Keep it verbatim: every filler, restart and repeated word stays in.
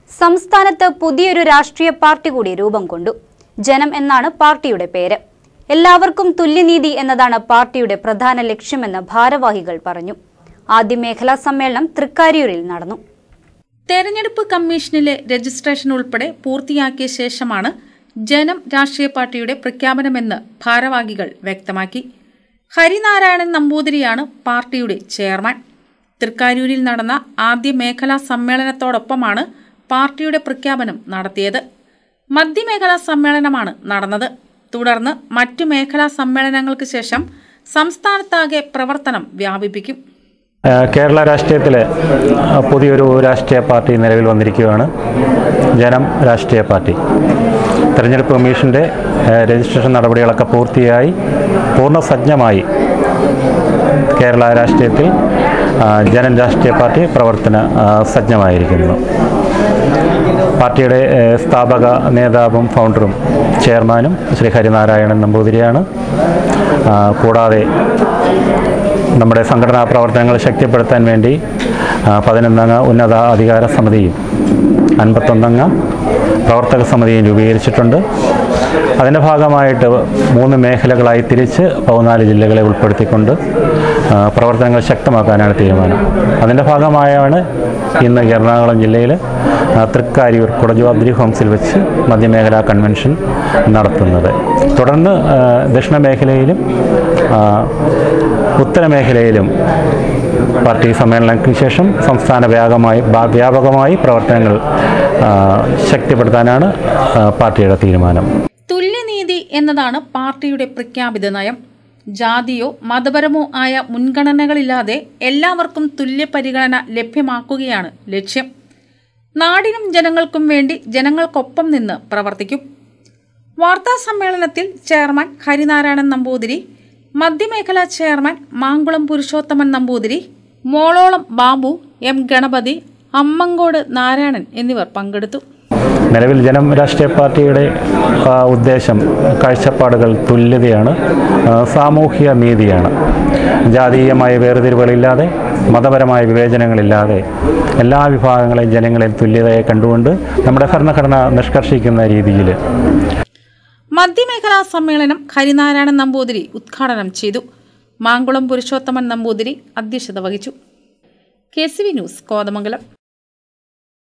സംസ്ഥാനത്ത് പുതിയൊരു രാഷ്ട്രീയ പാർട്ടി കൂടി രൂപം കൊണ്ടു. ജനം എന്നാണ് പാർട്ടിയുടെ പേര്. എല്ലാവർക്കും തുല്യനീതി എന്നതാണ് പാർട്ടിയുടെ പ്രധാന ലക്ഷ്യമെന്ന് ഭാരവാഹികൾ പറഞ്ഞു. ആദ്യ മേഖലാ സമ്മേളനം തൃക്കാരിയൂരിൽ നടന്നു. തെരഞ്ഞെടുപ്പ് കമ്മീഷനിലെ രജിസ്ട്രേഷൻ ഉൾപ്പെടെ പൂർത്തിയാക്കിയ ശേഷമാണ് ജനം രാഷ്ട്രീയ പാർട്ടിയുടെ പ്രഖ്യാപനമെന്ന് ഭാരവാഹികൾ വ്യക്തമാക്കി. ഹരിനാരായണൻ നമ്പൂതിരിയാണ് പാർട്ടിയുടെ ചെയർമാൻ. തൃക്കാരൂരിൽ നടന്ന ആദ്യ മേഖലാ സമ്മേളനത്തോടൊപ്പമാണ് പാർട്ടിയുടെ പ്രഖ്യാപനം നടത്തിയത്. മധ്യമേഖലാ സമ്മേളനമാണ് നടന്നത്. തുടർന്ന് മറ്റു മേഖലാ സമ്മേളനങ്ങൾക്ക് ശേഷം സംസ്ഥാനത്താകെ പ്രവർത്തനം വ്യാപിപ്പിക്കും. കേരള രാഷ്ട്രീയത്തിലെ പുതിയൊരു രാഷ്ട്രീയ പാർട്ടി നിലവിൽ വന്നിരിക്കുകയാണ്. ജനം രാഷ്ട്രീയ പാർട്ടി. തെരഞ്ഞെടുപ്പ് കമ്മീഷൻ്റെ രജിസ്ട്രേഷൻ നടപടികളൊക്കെ പൂർത്തിയായി പൂർണ്ണസജ്ജമായി കേരള രാഷ്ട്രീയത്തിൽ ജനം രാഷ്ട്രീയ പാർട്ടി പ്രവർത്തന സജ്ജമായിരിക്കുന്നു. പാർട്ടിയുടെ സ്ഥാപക നേതാവും ഫൗണ്ടറും ചെയർമാനും ശ്രീ ഹരിനാരായണൻ നമ്പൂതിരിയാണ്. കൂടാതെ നമ്മുടെ സംഘടനാ പ്രവർത്തനങ്ങൾ ശക്തിപ്പെടുത്താൻ വേണ്ടി പതിനൊന്നംഗ ഉന്നത അധികാര സമിതിയും അൻപത്തൊന്നംഗ പ്രവർത്തക സമിതിയും രൂപീകരിച്ചിട്ടുണ്ട്. അതിൻ്റെ ഭാഗമായിട്ട് മൂന്ന് മേഖലകളായി തിരിച്ച് പതിനാല് ജില്ലകളെ ഉൾപ്പെടുത്തിക്കൊണ്ട് പ്രവർത്തനങ്ങൾ ശക്തമാക്കാനാണ് തീരുമാനം. അതിൻ്റെ ഭാഗമായാണ് ഇന്ന് എറണാകുളം ജില്ലയിൽ തൃക്കാരിയൂർ കുടജുവാദ്രി ഹോംസിൽ വെച്ച് മധ്യമേഖലാ കൺവെൻഷൻ നടത്തുന്നത്. തുടർന്ന് ദക്ഷിണ മേഖലയിലും ഉത്തരമേഖലയിലും പാർട്ടി സമ്മേളനത്തിന് ശേഷം സംസ്ഥാന വ്യാപകമായി വ്യാപകമായി പ്രവർത്തനങ്ങൾ ശക്തിപ്പെടുത്താനാണ് പാർട്ടിയുടെ തീരുമാനം. തുല്യനീതി എന്നതാണ് പാർട്ടിയുടെ പ്രഖ്യാപിത നയം. ജാതിയോ മതപരമോ ആയ മുൻഗണനകളില്ലാതെ എല്ലാവർക്കും തുല്യ പരിഗണന ലഭ്യമാക്കുകയാണ് ലക്ഷ്യം. നാടിനും ജനങ്ങൾക്കും വേണ്ടി ജനങ്ങൾക്കൊപ്പം നിന്ന് പ്രവർത്തിക്കും. വാർത്താ സമ്മേളനത്തിൽ ചെയർമാൻ ഹരിനാരായണൻ നമ്പൂതിരി, മധ്യമേഖലാ ചെയർമാൻ മാങ്കുളം പുരുഷോത്തമൻ നമ്പൂതിരി, മോളോളം ബാബു, എം ഗണപതി, അമ്മങ്കോട് നാരായണൻ എന്നിവർ പങ്കെടുത്തു. നിലവിൽ ജനം രാഷ്ട്രീയ പാർട്ടിയുടെ ഉദ്ദേശം, കാഴ്ചപ്പാടുകൾ തുല്യതയാണ്, സാമൂഹിക നീതിയാണ്. ജാതീയമായ വേർതിരിവുകളില്ലാതെ, മതപരമായ വിവേചനങ്ങളില്ലാതെ എല്ലാ വിഭാഗങ്ങളെയും ജനങ്ങളെ തുല്യതയെ കണ്ടുകൊണ്ട് നമ്മുടെ ഭരണഘടന നിഷ്കർഷിക്കുന്ന രീതിയിൽ മധ്യമേഖലാ സമ്മേളനം ഹരിനാരായണൻ നമ്പൂതിരി ഉദ്ഘാടനം ചെയ്തു. മാങ്കുളം പുരുഷോത്തമൻ നമ്പൂതിരി അധ്യക്ഷത വഹിച്ചു. K C V news, Kothamangalam.